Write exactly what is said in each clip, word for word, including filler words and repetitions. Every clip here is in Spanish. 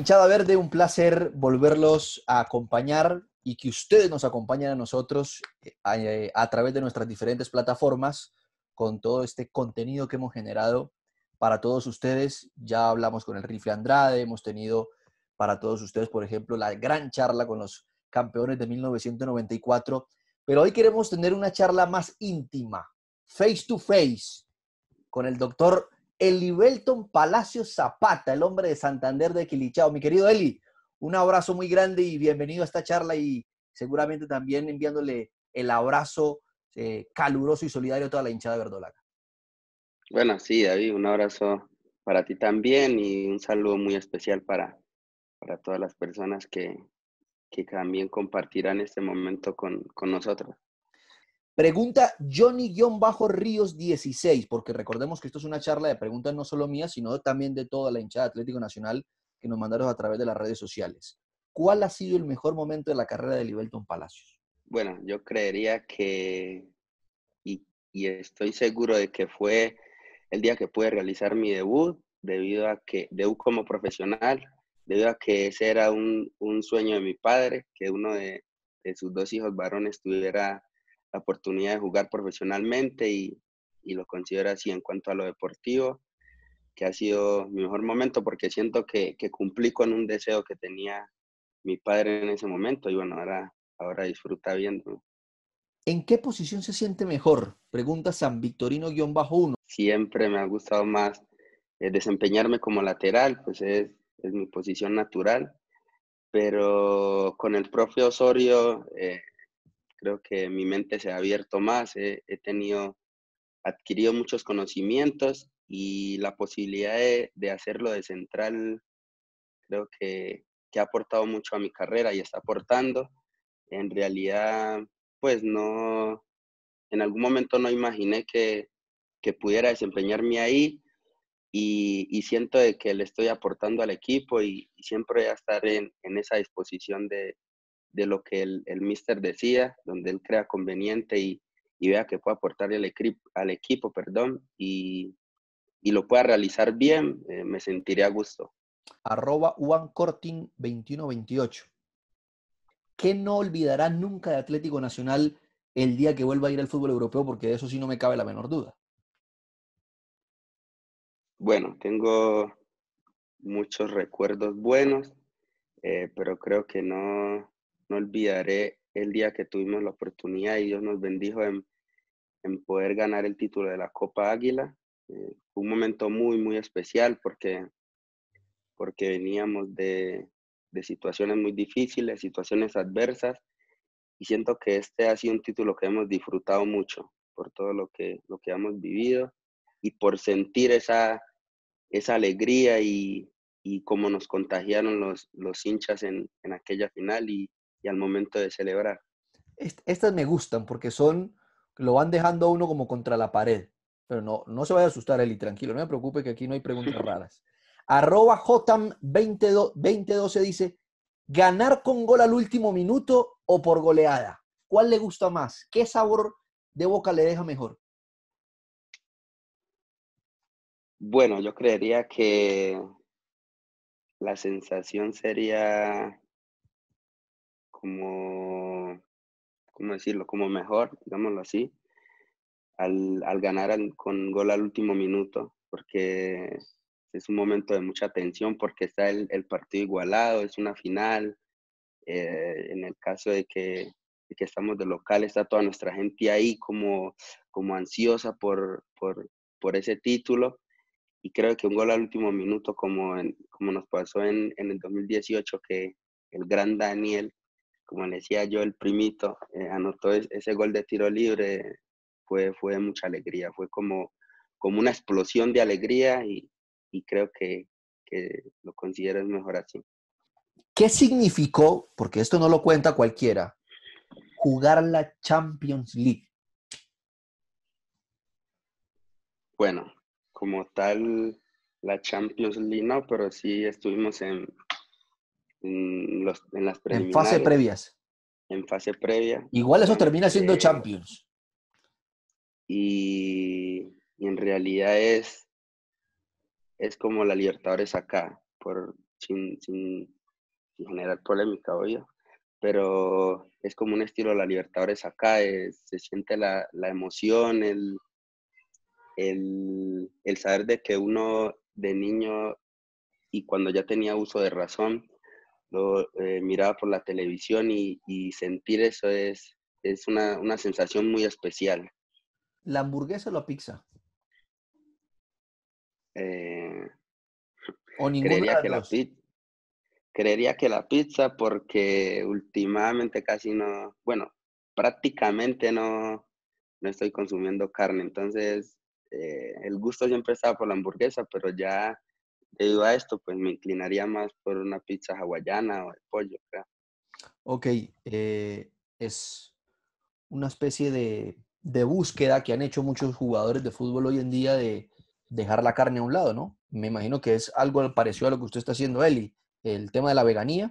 hinchada verde, un placer volverlos a acompañar y que ustedes nos acompañen a nosotros a, a través de nuestras diferentes plataformas con todo este contenido que hemos generado para todos ustedes. Ya hablamos con el Rifle Andrade, hemos tenido para todos ustedes, por ejemplo, la gran charla con los campeones de mil novecientos noventa y cuatro, pero hoy queremos tener una charla más íntima, face to face, con el doctor Elibelton Palacios Zapata, el hombre de Santander de Quilichao. Mi querido Eli, un abrazo muy grande y bienvenido a esta charla y seguramente también enviándole el abrazo eh, caluroso y solidario a toda la hinchada verdolaga. Bueno, sí, David, un abrazo para ti también y un saludo muy especial para, para todas las personas que, que también compartirán este momento con, con nosotros. Pregunta Johnny-Ríos dieciséis, porque recordemos que esto es una charla de preguntas no solo mías, sino también de toda la hinchada Atlético Nacional que nos mandaron a través de las redes sociales. ¿Cuál ha sido el mejor momento de la carrera de Elibelton Palacios? Bueno, yo creería que, y, y estoy seguro de que fue el día que pude realizar mi debut, debido a que, debut como profesional, debido a que ese era un, un sueño de mi padre, que uno de, de sus dos hijos varones tuviera la oportunidad de jugar profesionalmente y, y lo considero así en cuanto a lo deportivo, que ha sido mi mejor momento porque siento que, que cumplí con un deseo que tenía mi padre en ese momento y bueno, ahora, ahora disfruta viendo. ¿En qué posición se siente mejor? Pregunta San Victorino-uno. Siempre me ha gustado más eh, desempeñarme como lateral, pues es, es mi posición natural, pero con el profe Osorio eh, creo que mi mente se ha abierto más, eh, he tenido, adquirido muchos conocimientos y la posibilidad de, de hacerlo de central creo que, que ha aportado mucho a mi carrera y está aportando. En realidad, pues no, en algún momento no imaginé que, que pudiera desempeñarme ahí y, y siento de que le estoy aportando al equipo y, y siempre voy a estar en, en esa disposición de, de lo que el, el míster decida, donde él crea conveniente y, y vea que puede aportar el equipo, al equipo, perdón, y, y lo pueda realizar bien, eh, me sentiré a gusto. Arroba Cortin veintiuno veintiocho. ¿Qué no olvidará nunca de Atlético Nacional el día que vuelva a ir al fútbol europeo? Porque de eso sí no me cabe la menor duda. Bueno, tengo muchos recuerdos buenos, eh, pero creo que no, no olvidaré el día que tuvimos la oportunidad y Dios nos bendijo en, en poder ganar el título de la Copa Águila. Eh, fue un momento muy, muy especial porque, porque veníamos de, de situaciones muy difíciles, situaciones adversas, y siento que este ha sido un título que hemos disfrutado mucho por todo lo que, lo que hemos vivido y por sentir esa, esa alegría y, y cómo nos contagiaron los, los hinchas en, en aquella final y, y al momento de celebrar. Estas me gustan porque son, lo van dejando a uno como contra la pared. Pero no, no se vaya a asustar, Eli, tranquilo, no me preocupe que aquí no hay preguntas raras. Arroba Jotam veinte doce dice, ¿ganar con gol al último minuto o por goleada? ¿Cuál le gusta más? ¿Qué sabor de boca le deja mejor? Bueno, yo creería que la sensación sería como, ¿cómo decirlo? Como mejor, digámoslo así, al, al ganar al, con gol al último minuto, porque es un momento de mucha tensión, porque está el, el partido igualado, es una final. Eh, en el caso de que, de que estamos de local, está toda nuestra gente ahí como, como ansiosa por, por, por ese título. Y creo que un gol al último minuto, como, en, como nos pasó en, en el dos mil dieciocho, que el gran Daniel, como le decía yo, el primito, eh, anotó ese gol de tiro libre, fue, fue mucha alegría, fue como, como una explosión de alegría y, y creo que, que lo considero mejor así. ¿Qué significó, porque esto no lo cuenta cualquiera, jugar la Champions League? Bueno, como tal, la Champions League no, pero sí estuvimos en, en, los, en las En fase preliminares, previas. en fase previa, Igual eso donde termina siendo Champions. y, y en realidad es, es como la Libertadores acá, por, sin, sin, sin generar polémica, obvio, pero es como un estilo de la Libertadores acá, es- se siente la, la emoción, el, el, el saber de que uno de niño y cuando ya tenía uso de razón, lo eh, miraba por la televisión y, y sentir eso es, es una, una sensación muy especial. ¿La hamburguesa o la pizza? Eh, ¿O ninguna de creería las que la dos? pizza, creería que la pizza porque últimamente casi no, bueno, prácticamente no, no estoy consumiendo carne, entonces eh, el gusto siempre estaba por la hamburguesa, pero ya debido a esto, pues me inclinaría más por una pizza hawaiana o de pollo, creo. Ok, eh, es una especie de, de búsqueda que han hecho muchos jugadores de fútbol hoy en día de dejar la carne a un lado, ¿no? Me imagino que es algo parecido a lo que usted está haciendo, Eli. El tema de la veganía.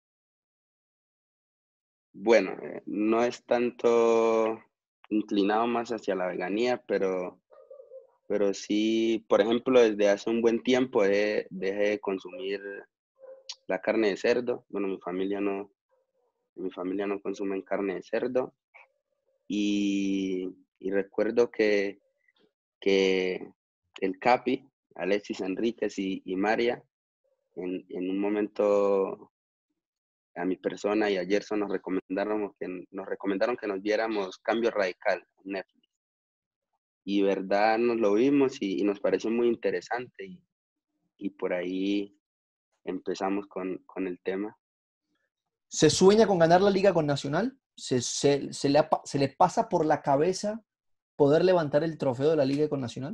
Bueno, eh, no es tanto inclinado más hacia la veganía, pero, pero sí, por ejemplo, desde hace un buen tiempo dejé, dejé de consumir la carne de cerdo. Bueno, mi familia no, mi familia no consume carne de cerdo. Y, y recuerdo que, que el Capi, Alexis Enríquez y, y María, en, en un momento a mi persona y a Gerson nos recomendaron que, nos recomendaron que nos viéramos Cambio Radical en Netflix. Y verdad nos lo vimos y, y nos pareció muy interesante y, y por ahí empezamos con, con el tema. ¿Se sueña con ganar la liga con Nacional? ¿Se, se, se le, apa- se le pasa por la cabeza poder levantar el trofeo de la liga con Nacional?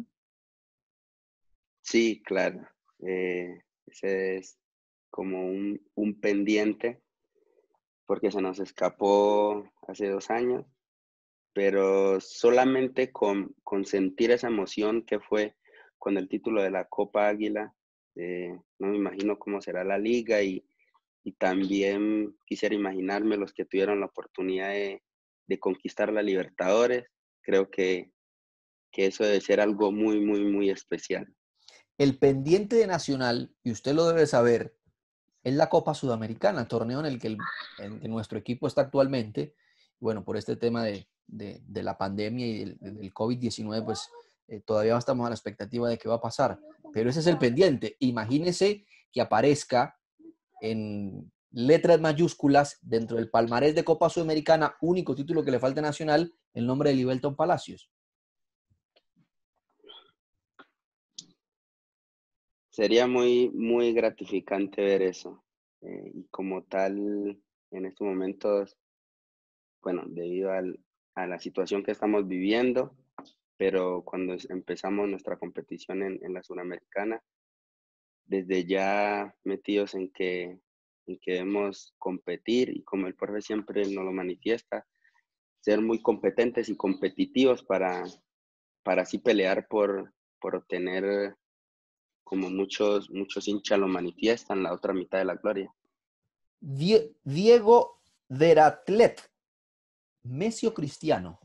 Sí, claro. Eh, ese es como un, un pendiente porque se nos escapó hace dos años, pero solamente con, con sentir esa emoción que fue con el título de la Copa Águila, eh, no me imagino cómo será la liga y, y también quisiera imaginarme los que tuvieron la oportunidad de, de conquistar la Libertadores. Creo que, que eso debe ser algo muy, muy, muy especial. El pendiente de Nacional, y usted lo debe saber, es la Copa Sudamericana, torneo en el que, el, en que nuestro equipo está actualmente. Bueno, por este tema de, de, de la pandemia y del, del COVID diecinueve, pues eh, todavía estamos a la expectativa de qué va a pasar. Pero ese es el pendiente. Imagínese que aparezca en letras mayúsculas dentro del palmarés de Copa Sudamericana, único título que le falta a Nacional, el nombre de Libelton Palacios. Sería muy, muy gratificante ver eso. Eh, y como tal, en estos momentos, bueno, debido al, a la situación que estamos viviendo, pero cuando es- empezamos nuestra competición en, en la Suramericana, desde ya metidos en que, en que debemos competir y como el profe siempre nos lo manifiesta, ser muy competentes y competitivos para, para así pelear por, por obtener, como muchos, muchos hinchas lo manifiestan, la otra mitad de la gloria. Die Diego Deratlet, Messi o Cristiano.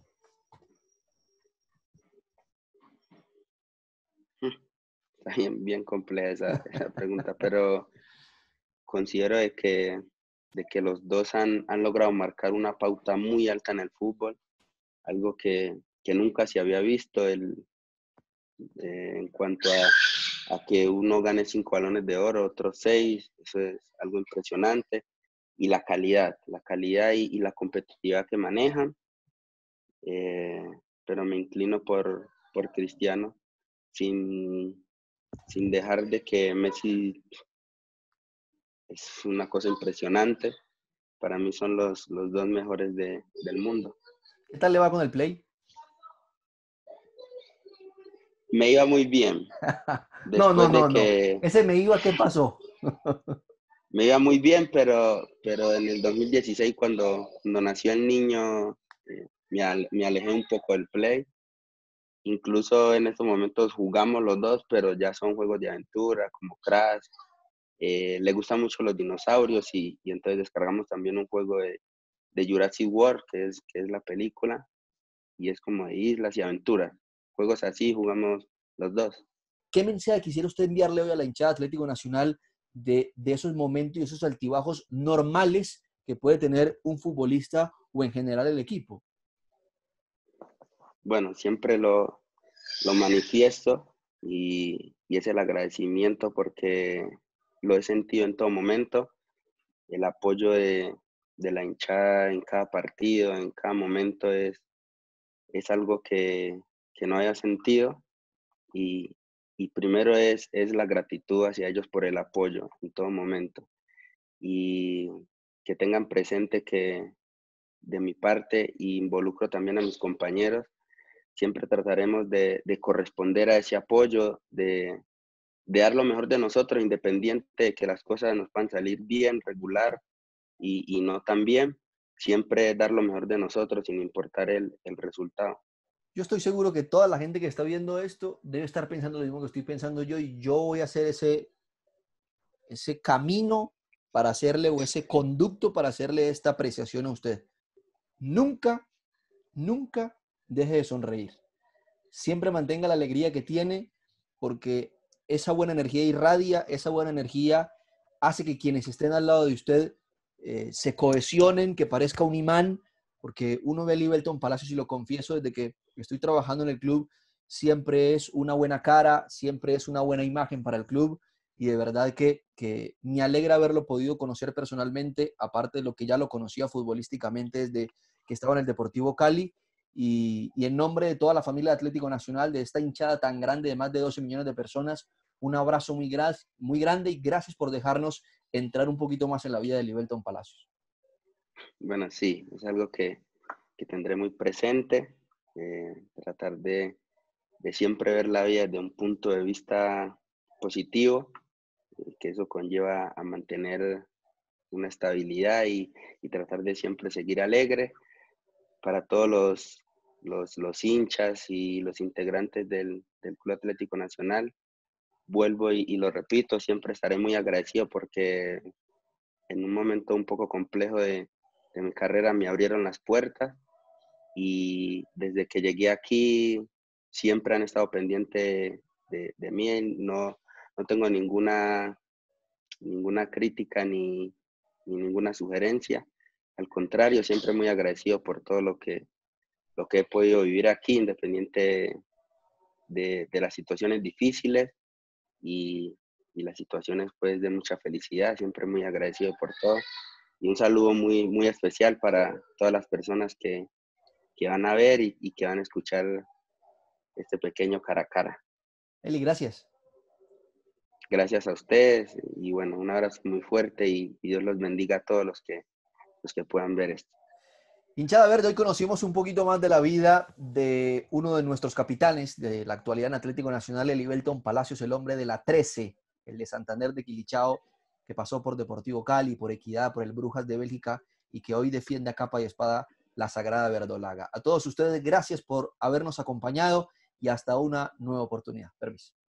Está bien, bien compleja esa, esa pregunta, pero considero de que, de que los dos han, han logrado marcar una pauta muy alta en el fútbol, algo que, que nunca se había visto el, eh, en cuanto a, a, que uno gane cinco balones de oro, otros seis, eso es algo impresionante, y la calidad, la calidad y, y la competitividad que manejan, eh, pero me inclino por, por Cristiano, sin, sin dejar de que Messi es una cosa impresionante. Para mí son los, los dos mejores de, del mundo. ¿Qué tal le va con el play? Me iba muy bien. No, no, Después de no, no. que Ese me iba, ¿qué pasó? me iba muy bien, pero, pero en el dos mil dieciséis, cuando, cuando nació el niño, eh, me, al, me alejé un poco del play. Incluso en estos momentos jugamos los dos, pero ya son juegos de aventura, como Crash. Eh, le gustan mucho los dinosaurios y, y entonces descargamos también un juego de, de Jurassic World, que es, que es la película, y es como de islas y aventuras. Juegos así jugamos los dos. ¿Qué mensaje quisiera usted enviarle hoy a la hinchada Atlético Nacional de, de esos momentos y esos altibajos normales que puede tener un futbolista o en general el equipo? Bueno, siempre lo, lo manifiesto y, y es el agradecimiento porque lo he sentido en todo momento, el apoyo de, de la hinchada en cada partido, en cada momento es, es algo que, que no haya sentido y, y primero es, es la gratitud hacia ellos por el apoyo en todo momento y que tengan presente que de mi parte y involucro también a mis compañeros, siempre trataremos de, de corresponder a ese apoyo, de, de dar lo mejor de nosotros, independiente de que las cosas nos puedan salir bien, regular y, y no tan bien, siempre dar lo mejor de nosotros sin importar el, el resultado. Yo estoy seguro que toda la gente que está viendo esto debe estar pensando lo mismo que estoy pensando yo y yo voy a hacer ese, ese camino para hacerle o ese conducto para hacerle esta apreciación a usted. Nunca, nunca deje de sonreír. Siempre mantenga la alegría que tiene porque esa buena energía irradia, esa buena energía hace que quienes estén al lado de usted eh, se cohesionen, que parezca un imán, porque uno ve a Livelton Palacios y lo confieso desde que estoy trabajando en el club, siempre es una buena cara, siempre es una buena imagen para el club y de verdad que, que me alegra haberlo podido conocer personalmente, aparte de lo que ya lo conocía futbolísticamente desde que estaba en el Deportivo Cali. Y, y en nombre de toda la familia de Atlético Nacional, de esta hinchada tan grande de más de doce millones de personas, un abrazo muy, gra muy grande y gracias por dejarnos entrar un poquito más en la vida de Livelton Palacios. Bueno, sí, es algo que, que tendré muy presente, eh, tratar de, de siempre ver la vida desde un punto de vista positivo, eh, que eso conlleva a mantener una estabilidad y, y tratar de siempre seguir alegre. Para todos los, los, los hinchas y los integrantes del, del Club Atlético Nacional, vuelvo y, y lo repito, siempre estaré muy agradecido porque en un momento un poco complejo de, de mi carrera me abrieron las puertas y desde que llegué aquí siempre han estado pendientes de, de mí, no, no tengo ninguna, ninguna crítica ni, ni ninguna sugerencia, al contrario, siempre muy agradecido por todo lo que, lo que he podido vivir aquí, independiente de, de las situaciones difíciles y, y, las situaciones pues de mucha felicidad, siempre muy agradecido por todo. Y un saludo muy, muy especial para todas las personas que, que van a ver y, y que van a escuchar este pequeño cara a cara. Eli, gracias. Gracias a ustedes y bueno, un abrazo muy fuerte y, y Dios los bendiga a todos los que, los que puedan ver esto. Hinchada Verde, hoy conocimos un poquito más de la vida de uno de nuestros capitanes de la actualidad en Atlético Nacional, Livelton Palacios, el hombre de la trece, el de Santander de Quilichao, que pasó por Deportivo Cali, por Equidad, por el Brujas de Bélgica y que hoy defiende a capa y espada la Sagrada Verdolaga. A todos ustedes, gracias por habernos acompañado y hasta una nueva oportunidad. Permiso.